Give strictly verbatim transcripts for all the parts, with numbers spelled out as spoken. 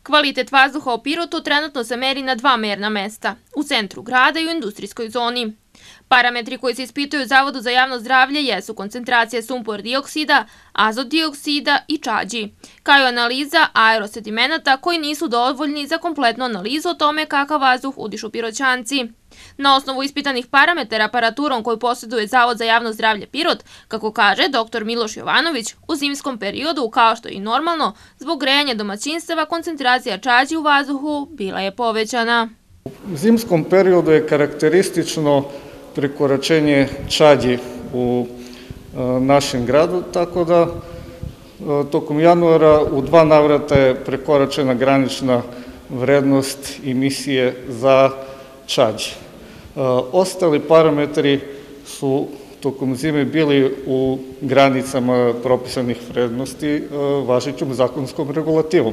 Kvalitet vazduha u Pirotu trenutno se meri na dva merna mesta, u centru grada i u industrijskoj zoni. Parametri koji se ispituju u Zavodu za javno zdravlje jesu koncentracija sumpor dioksida, azot dioksida i čađi, kao i analiza aerosedimenata koji nisu dovoljni za kompletnu analizu o tome kakav vazduh udišu Piroćanci. Na osnovu ispitanih parametara aparaturom koju posjeduje Zavod za javno zdravlje Pirot, kako kaže doktor Miloš Jovanović, u zimskom periodu, kao što je i normalno, zbog grejanja domaćinstava koncentracija čađi u vazduhu bila je povećana. U zimskom periodu je karakteristično prekoračenje čađi u našem gradu, tako da tokom januara u dva navrata je prekoračena granična vrednost emisije za čađi. Ostali parametri su tokom zime bili u granicama propisanih vrednosti važećom zakonskom regulativom.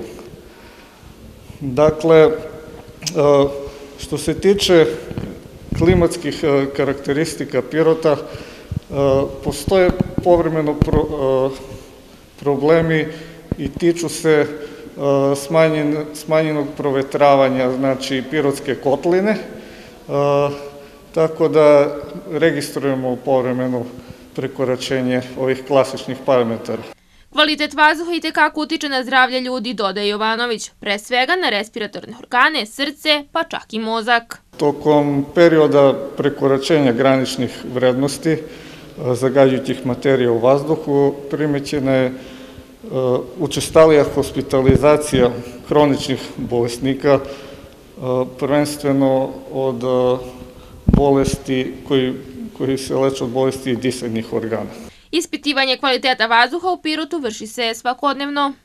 Dakle, što se tiče klimatskih karakteristika Pirota, postoje povremeno problemi i tiču se smanjenog provetravanja, znači Pirotske kotline, tako da registrujemo povremeno prekoračenje ovih klasičnih parametara. Kvalitet vazduha i tekako utiče na zdravlje ljudi, dodaje Jovanović, pre svega na respiratorne organe, srce, pa čak i mozak. Tokom perioda prekoračenja graničnih vrednosti zagađujućih materija u vazduhu primećena je učestalija hospitalizacija hroničnih bolesnika, prvenstveno od bolesti koji se leče od bolesti disajnih organa. Ispitivanje kvaliteta vazduha u Pirotu vrši se svakodnevno.